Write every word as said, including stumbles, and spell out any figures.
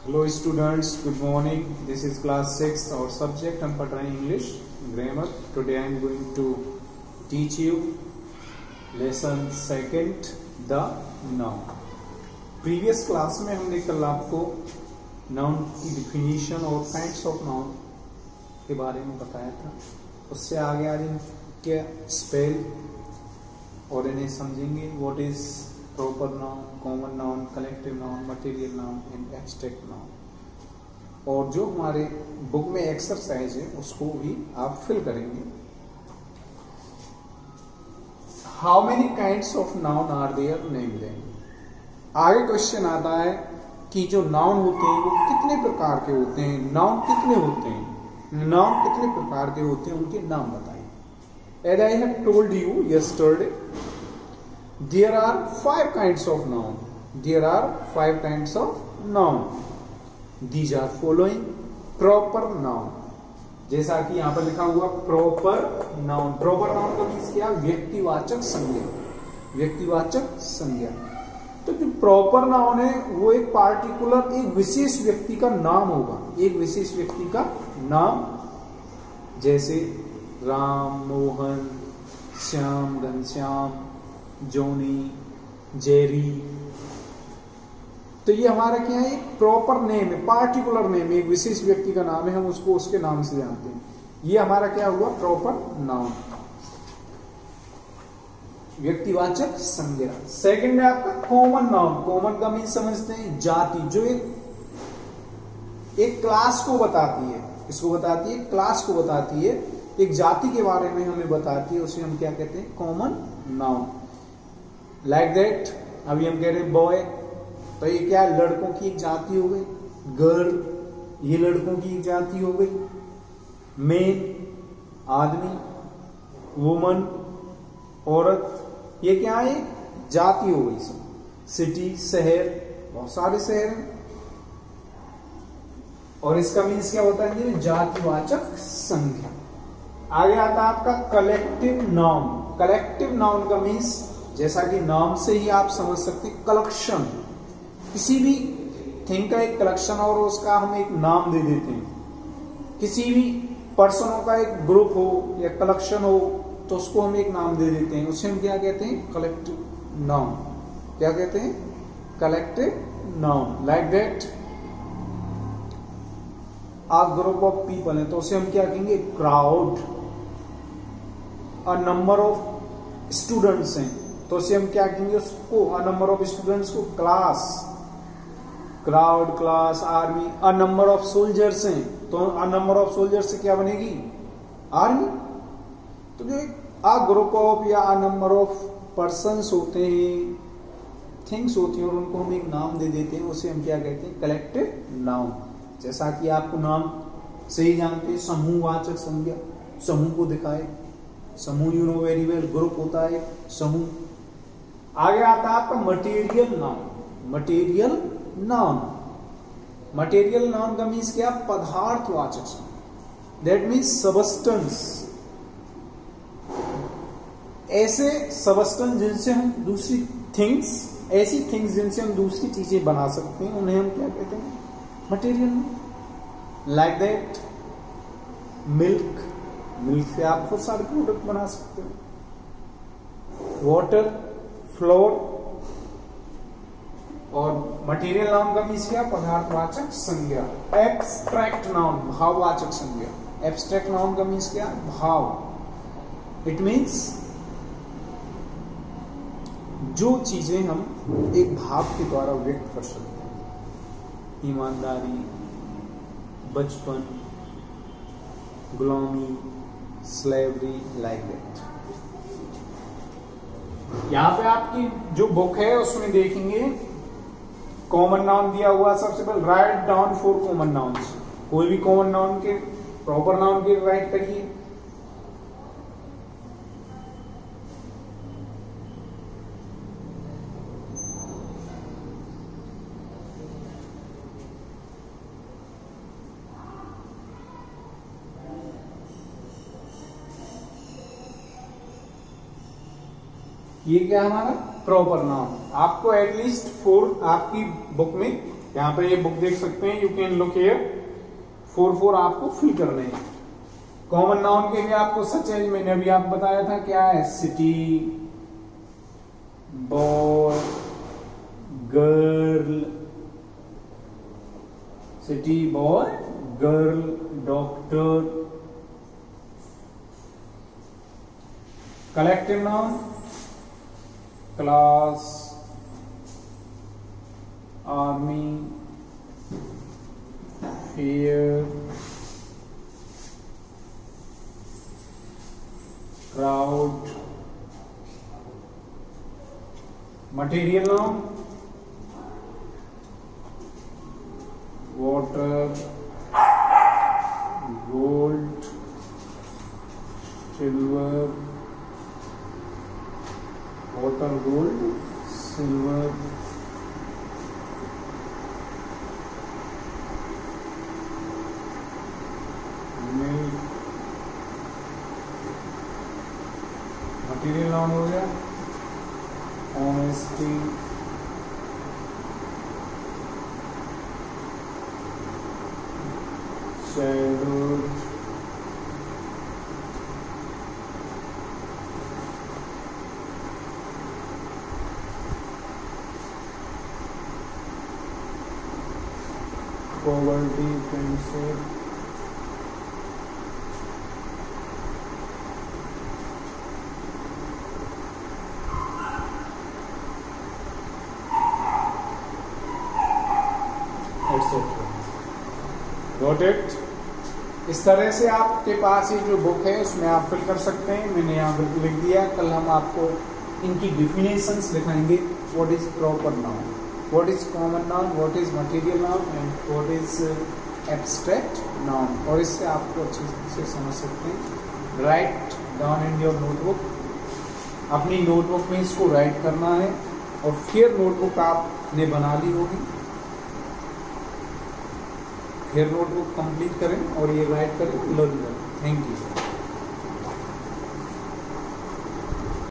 Hello students, good morning. This is class six और subject हम पढ़ रहे हैं English grammar. Today I am going to teach you lesson second, the noun. Previous class में हमने कल आपको नाउन की डिफिनीशन और काइंड्स ऑफ नाउन के बारे में बताया था. उससे आगे आज इनके स्पेल और इन्हें समझेंगे. What is proper noun, common noun, collective noun, material noun and abstract noun. और जो हमारे बुक में एक्सरसाइज है उसको भी आप फिल करेंगे. How many kinds of noun are there, name them. आगे क्वेश्चन आता है कि जो नाउन होते हैं वो कितने प्रकार के होते हैं. नाउन कितने होते हैं, नाउन कितने प्रकार के होते हैं, उनके नाम बताइए. As I have told you yesterday, there are five kinds of noun. There are five kinds of noun. These are following. Proper noun, जैसा कि यहां पर लिखा हुआ proper noun. Proper noun का मीन्स क्या? व्यक्तिवाचक संज्ञा. व्यक्तिवाचक संज्ञा. तो जो प्रॉपर नाउन है वो एक पार्टिकुलर, एक विशेष व्यक्ति का नाम होगा. एक विशेष व्यक्ति का नाम, जैसे राम, मोहन, श्याम, घनश्याम, जोनी, जेरी. तो ये हमारा क्या है? एक प्रॉपर नेम है, पार्टिकुलर नेम, एक विशेष व्यक्ति का नाम है, हम उसको उसके नाम से जानते हैं. ये हमारा क्या हुआ? प्रॉपर नाउन, व्यक्तिवाचक संज्ञा. सेकंड है आपका कॉमन नाउन. कॉमन का मीन समझते हैं जाति, जो एक एक क्लास को बताती है. किसको बताती है? क्लास को बताती है, एक जाति के बारे में हमें बताती है. उसे हम क्या कहते हैं? Common noun. Like like that, अभी हम कह रहे हैं बॉय, तो ये क्या है? लड़कों की एक जाति हो गई. गर्ल, ये लड़कों की एक जाति हो गई. मेन, आदमी. वुमन, औरत, ये क्या है? जाति हो गई. सब. सिटी, शहर, बहुत सारे शहर हैं. और इसका मीन्स क्या होता है? जातिवाचक संख्या. आगे आता है आपका कलेक्टिव नाउन. कलेक्टिव नाउन का मीन्स, जैसा कि नाम से ही आप समझ सकते हैं, कलेक्शन. किसी भी थिंग का एक कलेक्शन और उसका हम एक नाम दे देते हैं. किसी भी पर्सनों का एक ग्रुप हो या कलेक्शन हो तो उसको हम एक नाम दे देते हैं. उसे हम क्या कहते हैं? Collective noun. क्या कहते हैं? Collective noun. Like that, a group of people है तो उसे हम क्या कहेंगे? Crowd. A number of students हैं तो उसे हम क्या कहेंगे? उसको, अ नंबर ऑफ स्टूडेंट्स को class. Crowd, class, army. A number of soldiers हैं तो अ नंबर ऑफ सोल्जर्स से क्या बनेगी? आर्मी. तो जो अ ग्रुप ऑफ या अ नंबर ऑफ पर्सन्स होते हैं, थिंग्स होती हैं, और उनको हम एक नाम दे देते हैं, उसे हम क्या कहते हैं? Collective noun. जैसा कि आपको नाम से ही जानते हैं, समूहवाचक संज्ञा, समूह को दिखाए. समूह, you know very well, group होता है समूह. आगे आता है आपका material noun. Material noun. Material noun का मीन्स क्या? पदार्थवाचक संज्ञा. That means substance. ऐसे सबस्टेंस जिनसे हम दूसरी थिंग्स, ऐसी थिंग्स जिनसे हम दूसरी चीजें बना सकते हैं, उन्हें हम क्या कहते हैं? Material noun. Like that, milk. Milk से आप बहुत सारे प्रोडक्ट बना सकते हो. Water, flour. और मटेरियल नाउन का मीन्स क्या? पदार्थवाचक संज्ञा. एब्स्ट्रैक्ट नाउन, भाववाचक संज्ञा. एब्स्ट्रैक्ट नाउन का मीन्स क्या? भाव. इट मीन्स जो चीजें हम एक भाव के द्वारा व्यक्त कर सकते हैं. ईमानदारी, बचपन, गुलामी, स्लेवरी, लाइक दैट. यहां पे आपकी जो बुक है उसमें देखेंगे कॉमन नाउन दिया हुआ. सबसे पहले write down four common nouns. कोई भी कॉमन नाउन के, प्रॉपर नाउन के राइट करिए. ये क्या हमारा? Proper noun. आपको एटलीस्ट फोर आपकी बुक में यहाँ पे ये बुक देख सकते हैं, you can look here. Four four आपको फिल करने हैं। कॉमन नाउन के लिए आपको सच है, मैंने अभी आपको बताया था क्या है, city, boy, girl, city, boy, girl, doctor. Collective noun, class, army, fair, crowd. Material noun, water, gold, silver, water, gold, silver. Milk. Material noun हो गया, honesty, shadow, poverty, friendship, got it. इस तरह से आपके पास ये जो बुक है उसमें आप फिल कर सकते हैं। मैंने यहाँ बिल्कुल लिख दिया। कल हम आपको इनकी डिफिनेशंस दिखाएंगे। What is proper noun, what is common noun, what is material noun and what is abstract noun, और इससे आपको अच्छे से समझ सकते हैं। Write down in your notebook, अपनी नोटबुक में इसको राइट करना है और फिर नोटबुक आपने बना ली होगी, फिर नोटबुक कंप्लीट करें और ये राइट करें, लर्न करें। Thank you.